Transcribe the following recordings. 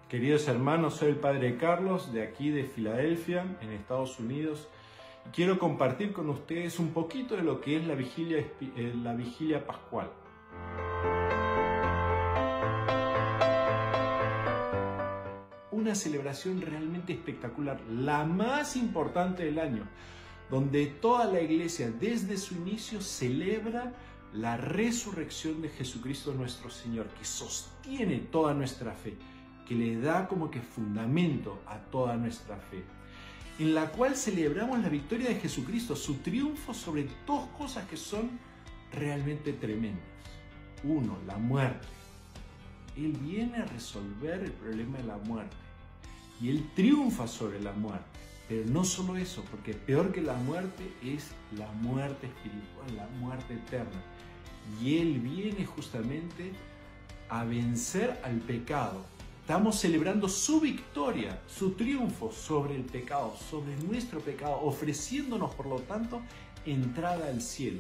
Queridos hermanos, soy el Padre Carlos de aquí de Filadelfia, en Estados Unidos. Y quiero compartir con ustedes un poquito de lo que es la vigilia pascual. Una celebración realmente espectacular, la más importante del año, donde toda la iglesia desde su inicio celebra la resurrección de Jesucristo nuestro Señor, que sostiene toda nuestra fe, que le da como que fundamento a toda nuestra fe, en la cual celebramos la victoria de Jesucristo, su triunfo sobre dos cosas que son realmente tremendas. Uno, la muerte. Él viene a resolver el problema de la muerte y Él triunfa sobre la muerte. Pero no solo eso, porque peor que la muerte es la muerte espiritual, la muerte eterna. Y Él viene justamente a vencer al pecado. Estamos celebrando su victoria, su triunfo sobre el pecado, sobre nuestro pecado, ofreciéndonos, por lo tanto, entrada al cielo.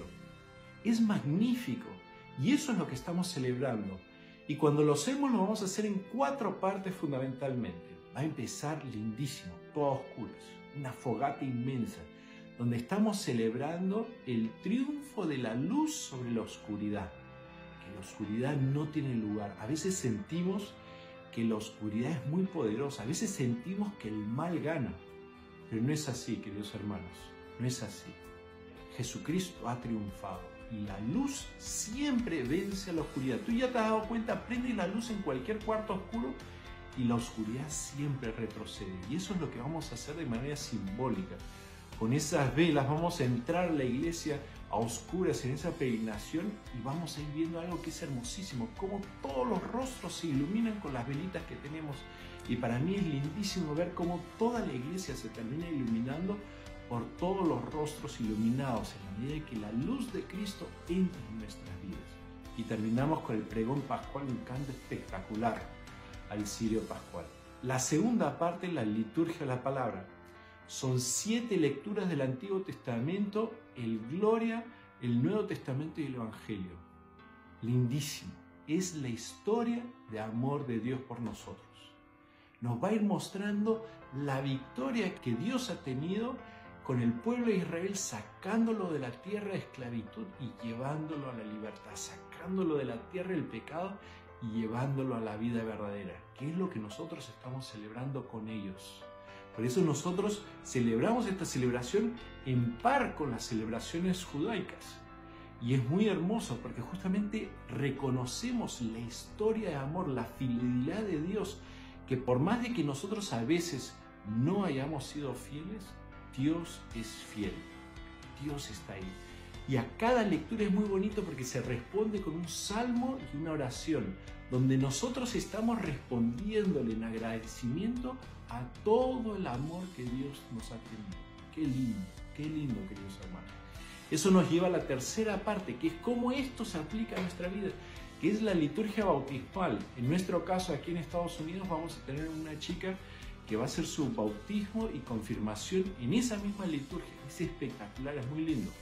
Es magnífico y eso es lo que estamos celebrando. Y cuando lo hacemos, lo vamos a hacer en 4 partes fundamentalmente. Va a empezar lindísimo, todas oscuras, una fogata inmensa, donde estamos celebrando el triunfo de la luz sobre la oscuridad. Que la oscuridad no tiene lugar. A veces sentimos que la oscuridad es muy poderosa. A veces sentimos que el mal gana. Pero no es así, queridos hermanos. No es así. Jesucristo ha triunfado y la luz siempre vence a la oscuridad. Tú ya te has dado cuenta, prende la luz en cualquier cuarto oscuro y la oscuridad siempre retrocede. Y eso es lo que vamos a hacer de manera simbólica. Con esas velas vamos a entrar a la iglesia a oscuras en esa peregrinación y vamos a ir viendo algo que es hermosísimo, cómo todos los rostros se iluminan con las velitas que tenemos. Y para mí es lindísimo ver cómo toda la iglesia se termina iluminando por todos los rostros iluminados en la medida que la luz de Cristo entra en nuestras vidas. Y terminamos con el pregón pascual, un canto espectacular al cirio pascual. La segunda parte, la liturgia de la palabra. Son 7 lecturas del Antiguo Testamento, el Gloria, el Nuevo Testamento y el Evangelio. Lindísimo. Es la historia de amor de Dios por nosotros. Nos va a ir mostrando la victoria que Dios ha tenido con el pueblo de Israel, sacándolo de la tierra de esclavitud y llevándolo a la libertad, sacándolo de la tierra del pecado y llevándolo a la vida verdadera, que es lo que nosotros estamos celebrando con ellos. Por eso nosotros celebramos esta celebración en par con las celebraciones judaicas. Y es muy hermoso porque justamente reconocemos la historia de amor, la fidelidad de Dios, que por más de que nosotros a veces no hayamos sido fieles, Dios es fiel. Dios está ahí. Y a cada lectura es muy bonito porque se responde con un salmo y una oración, donde nosotros estamos respondiéndole en agradecimiento a todo el amor que Dios nos ha tenido. Qué lindo, queridos hermanos. Eso nos lleva a la tercera parte, que es cómo esto se aplica a nuestra vida, que es la liturgia bautismal. En nuestro caso, aquí en Estados Unidos, vamos a tener una chica que va a hacer su bautismo y confirmación en esa misma liturgia. Es espectacular, es muy lindo.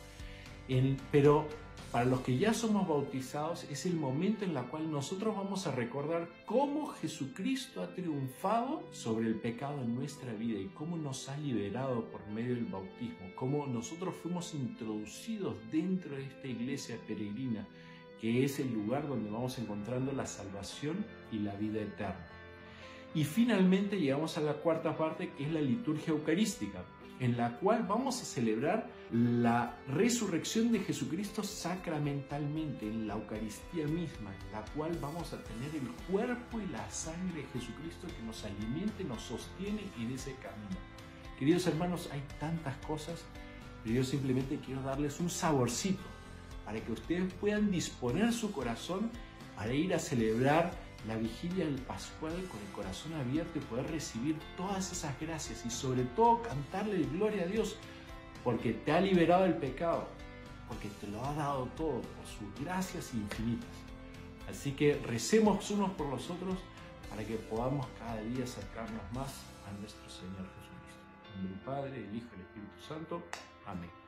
Pero para los que ya somos bautizados es el momento en el cual nosotros vamos a recordar cómo Jesucristo ha triunfado sobre el pecado en nuestra vida y cómo nos ha liberado por medio del bautismo, cómo nosotros fuimos introducidos dentro de esta iglesia peregrina, que es el lugar donde vamos encontrando la salvación y la vida eterna. Y finalmente llegamos a la cuarta parte, que es la liturgia eucarística, en la cual vamos a celebrar la resurrección de Jesucristo sacramentalmente, en la Eucaristía misma, en la cual vamos a tener el cuerpo y la sangre de Jesucristo que nos alimenta y nos sostiene en ese camino. Queridos hermanos, hay tantas cosas, pero yo simplemente quiero darles un saborcito para que ustedes puedan disponer su corazón para ir a celebrar la vigilia del Pascual con el corazón abierto y poder recibir todas esas gracias y sobre todo cantarle el gloria a Dios porque te ha liberado del pecado, porque te lo ha dado todo por sus gracias infinitas. Así que recemos unos por los otros para que podamos cada día acercarnos más a nuestro Señor Jesucristo. En nombre del Padre, del Hijo y del Espíritu Santo. Amén.